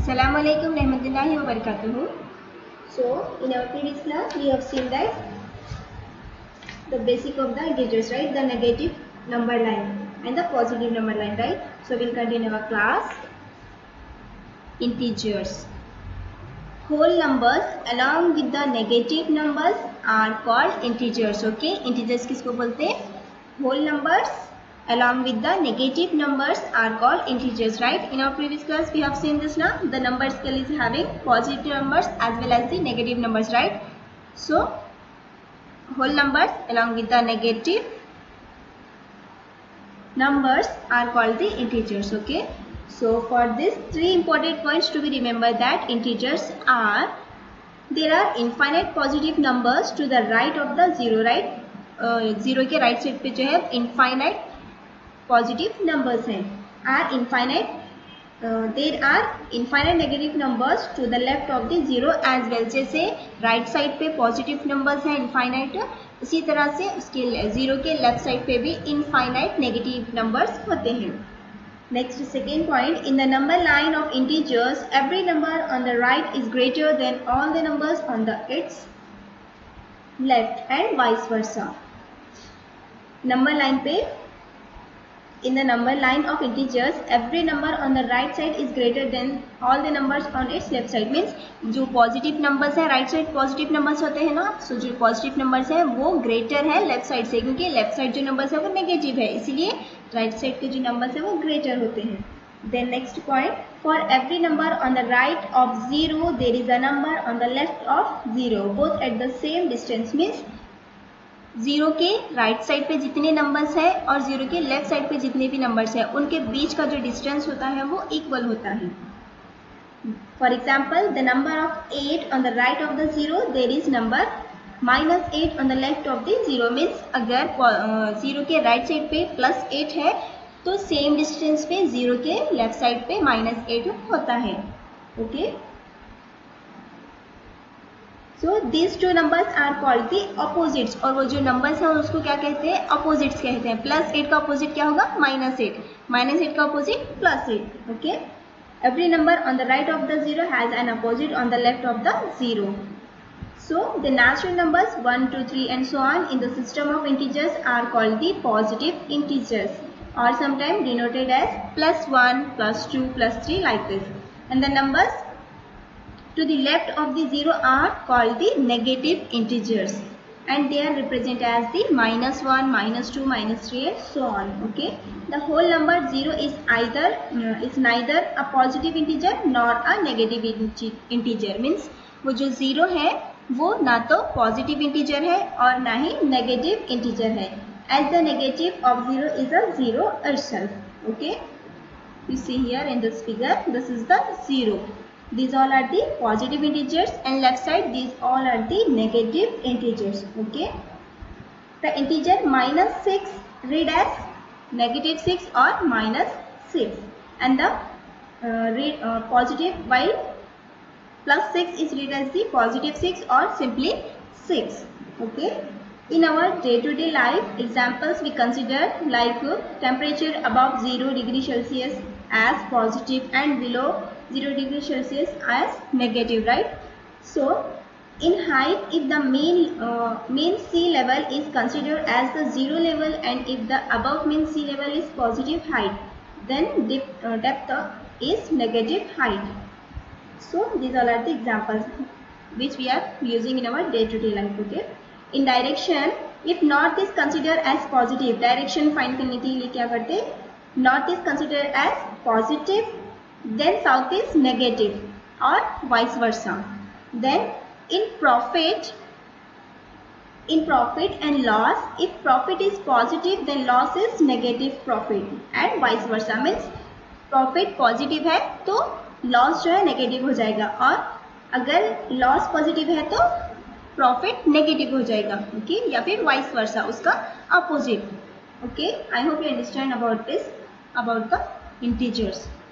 Assalamu alaikum warahmatullahi wabarakatuh. So in our previous class we have seen that the basic of the integers, right? The negative number line and the positive number line, right? So we'll continue our class. Integers. Whole numbers along with the negative numbers are called integers. Okay, integers किसको बोलते हैं? Whole numbers along with the negative numbers are called integers, right? In our previous class we have seen this now. The number scale is having positive numbers as well as the negative numbers, right? So whole numbers along with the negative numbers are called the integers. Okay, so for this three important points to be remembered that integers are, there are infinite positive numbers to the right of the zero, right? Zero के right side पे जो है infinite positive numbers हैं. Are infinite, there are infinite negative numbers to the left of the zero as well. जैसे right side पे positive numbers हैं infinite, इसी तरह से उसके जीरो के लेफ्ट साइड पे भी इनफाइनाइट नेगेटिव नंबर्स होते हैं. Next, second point, in the number line of integers, every number on the right is greater than all the numbers on the its left and vice versa. Number line पे, in the number line of integers, every number on the right side is greater than all the numbers on its left side. Means जो positive numbers है right side positive numbers होते हैं ना, so जो positive numbers है वो greater है left side से, क्योंकि left side जो numbers है वो negative है, इसीलिए right side के जो numbers है वो greater होते हैं. Then next point, for every number on the right of zero there is a number on the left of zero, both at the same distance. Means zero के right side पे जितने numbers है और zero के left side पे जितने भी numbers है उनके बीच का जो डिस्टेंस होता है वो इक्वल होता है. For example, the number of 8 on the right of the zero, there is number -8 on the left of the zero. Means अगर जीरो के राइट साइड पे +8 है तो सेम डिस्टेंस पे जीरो के लेफ्ट साइड पे -8 होता है. Okay, so these two numbers are called the opposites. और वो जो numbers हैं उसको क्या कहते हैं? opposites कहते हैं. +8 का opposite क्या होगा? -8. -8 का opposite +8. okay, every number on the right of the zero has an opposite on the left of the zero. So the natural numbers 1 2 3 and so on in the system of integers are called the positive integers, or sometimes denoted as +1 +2 +3 like this. And the numbers to the left of the zero are called the negative integers, and they are represented as the -1 -2 -3 and so on. okay, the whole number zero is neither a positive integer nor a negative integer. means वो जो zero है वो ना तो positive integer है और ना ही नेगेटिव इंटीजर है, as the negative of zero is a zero itself. okay, you see here in this figure, this is the zero. These all are the positive integers, and left side these all are the negative integers. okay, the integer -6 read as -6 or -6, and the positive, while +6 is read as the +6 or simply 6. okay, in our day-to-day life examples we consider like temperature above 0 degree Celsius as positive and below 0 degree Celsius as negative, right? So in height, if the mean sea level is considered as the zero level, and if the above mean sea level is positive height, then depth is negative height. So these all are the examples which we are using in our day-to-day life. okay, in direction, if north is considered as positive, direction find करने के लिए क्या करते? north is considered as positive, then south is negative, or vice versa. Then in profit and loss, if profit is positive then loss is negative profit, and vice versa. means profit positive है तो loss जो है negative हो जाएगा, और अगर loss positive है तो प्रॉफिट नेगेटिव हो जाएगा. ओके, या फिर वाइस वर्सा, उसका opposite. Okay, I hope you understand about this, about the integers.